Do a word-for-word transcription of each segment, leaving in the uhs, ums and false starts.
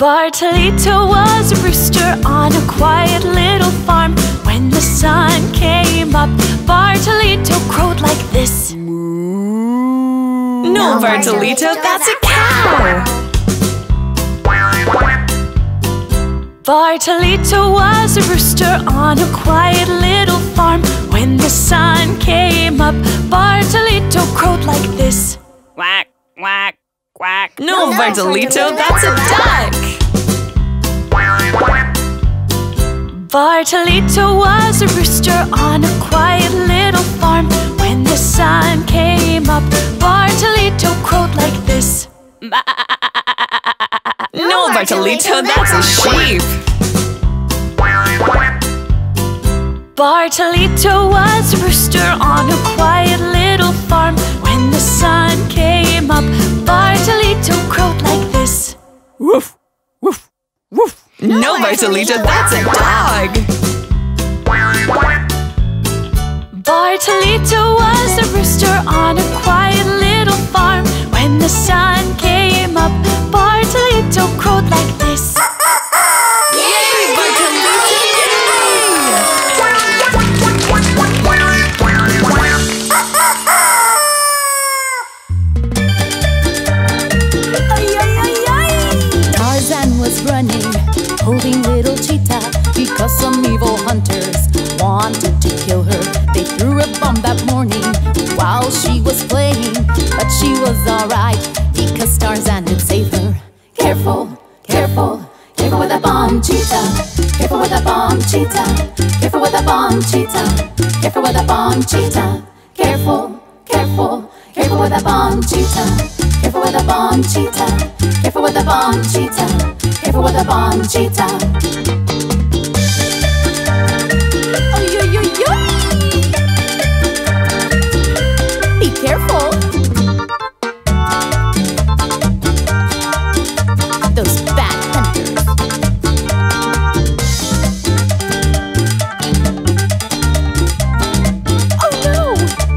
Bartolito was a rooster on a quiet little farm. When the sun came up, Bartolito crowed like this. Moo. No, Bartolito, that's a cow. Bartolito was a rooster on a quiet little farm. When the sun came up, Bartolito crowed like this. Quack, quack, quack. No, Bartolito, that's a duck. Bartolito was a rooster on a quiet little farm. When the sun came up, Bartolito crowed like this. No, Bartolito, that's a sheep. Bartolito was a rooster on a quiet little farm. When the sun came up, Bartolito crowed like this. Woof, woof, woof. No, Bartolito, that's a dog. Bartolito was a rooster on a quiet little farm. When the sun came up, Bartolito crowed like this. Yay, Bartolito! Tarzan was running, holding little Cheetah, because some evil hunters wanted to kill her. They threw a bomb that morning while she was playing, but she was alright because Tarzan had saved her. Careful, careful, careful with a bomb, Cheetah. Careful with a bomb, Cheetah. Careful with a bomb, Cheetah. Careful with a bomb, Cheetah. Careful, careful, careful with a bomb, Cheetah. Careful with a bomb, Cheetah. Careful with a bomb, Cheetah. Careful with a bomb, Cheetah. Oh, yo, yo, yo! Be careful! Those bad hunters. Oh no!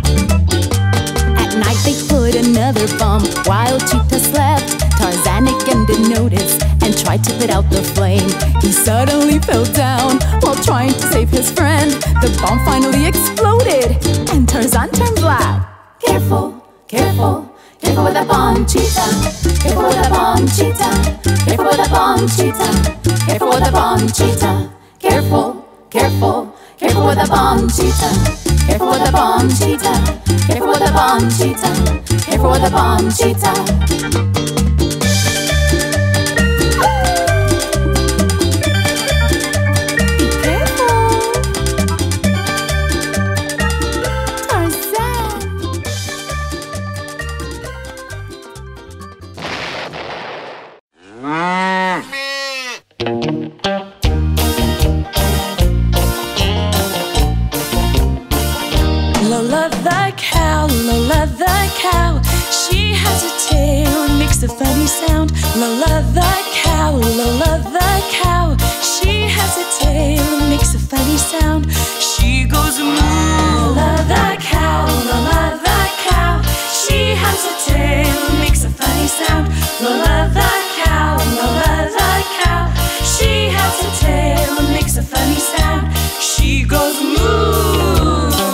At night they put another bomb while Cheetah slept. Tarzan didn't notice and tried to put out the flame. He suddenly fell down while trying to save his friend. The bomb finally exploded and Tarzan turned black. Careful, careful, careful with the bomb, Cheetah. Careful with the bomb, Cheetah. Careful with the bomb, Cheetah. Careful with the bomb, Cheetah. Careful, careful, careful with the bomb, Cheetah. Careful with the bomb, Cheetah. Careful with the bomb, Cheetah. Careful with the bomb, Cheetah. Lola the cow, Lola the cow, she has a tail, makes a funny sound. Lola the cow, Lola the cow, she has a tail, makes a funny sound. She goes moo. Lola the cow, Lola the cow, she has a tail, makes a funny sound. Lola the cow, Lola the cow, she has a tail, makes a funny sound. She goes moo.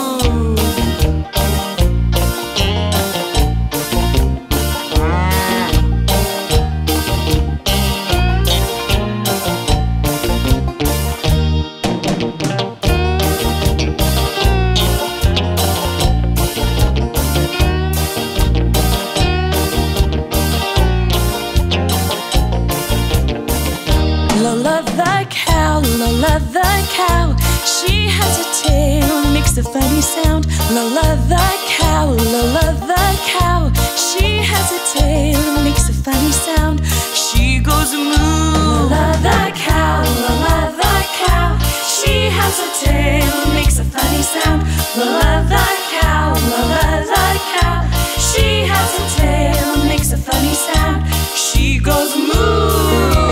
Lola the cow, Lola the cow, she has a tail, makes a funny sound. Lola the cow, Lola the cow, she has a tail, makes a funny sound. She goes moo. Lola the cow, Lola the cow, she has a tail, makes a funny sound. Lola the cow, Lola the cow, she has a tail, makes a funny sound. She goes moo.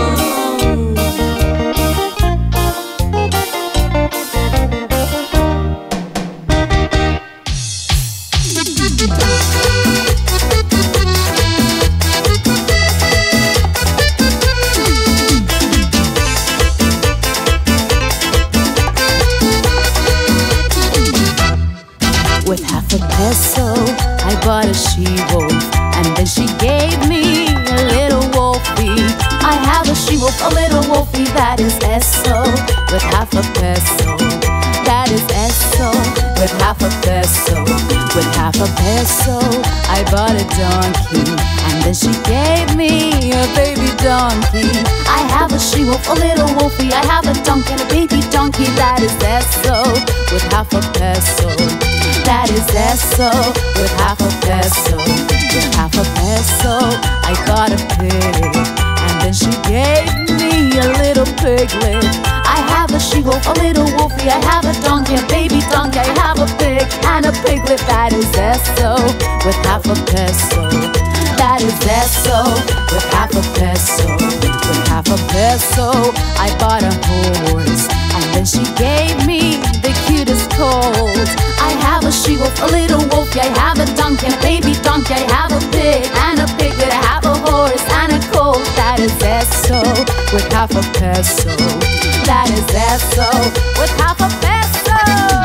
With half a peso, I bought a she-wolf, and then she gave me a little wolfie. I have a she-wolf, a little wolfie, that is Eso. With half a peso, that is Eso. With half a peso, with half a peso, I bought a donkey, and then she gave me a baby donkey. I have a she-wolf, a little wolfie, I have a donkey and a baby donkey, that is Eso. With half a peso, that is Eso. With half a peso, with half a peso, I got a pig, and then she gave me a little piglet. I have a she-wolf, a little wolfie, I have a donkey, a baby donkey, I have a pig and a piglet, that is Eso. With half a peso, that is Eso. With half a peso, with half a peso, I bought a horse, and then she gave me the cutest colt. I have a she-wolf, a little wolfie, I have a donkey and a baby donkey, I have a pig and a piglet, I have a horse and a colt, that is Eso. With half a peso, that is Eso. With half a peso.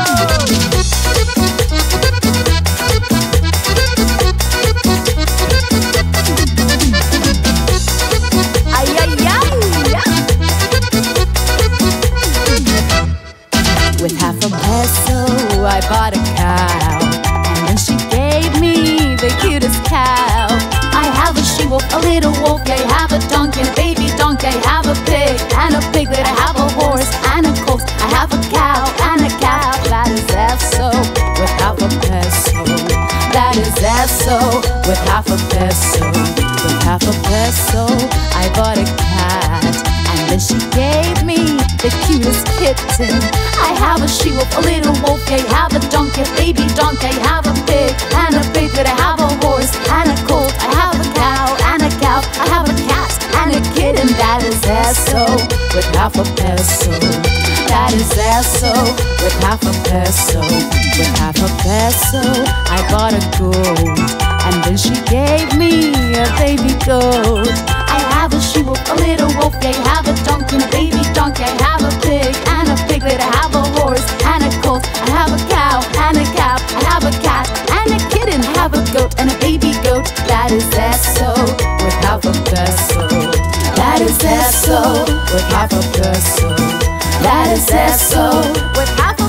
Ay, ay, ay. With half a peso, I bought a cow, and then she gave me the cutest cow. I have a she-wolf, a little wolf, I have a donkey and a baby donkey, I have a pig and a piglet, I have a horse and a colt, I have a cow and a calf, that is Eso. With half a peso, that is Eso. With half a peso, with half a peso, I bought a cat, and then she gave me the cutest kitten. I have a she-wolf, a little wolf, I have a donkey, a baby donkey, I have a pig and a piglet, I have a horse and a colt, I have a cow and a calf, I have a cat and a kitten, that is Eso. With half a peso, that is Eso. With half a peso, with half a peso, I bought a goat, and then she gave me a baby goat. I have a she-wolf, a little wolf, I have a donkey and a baby donkey, I have a pig and a piglet, I have a horse and a colt, I have a cow and a calf, I have a cat and a kitten, I have a goat and a baby goat, that is Eso. With half a peso, that is Eso. With half a peso, that is Eso. With half a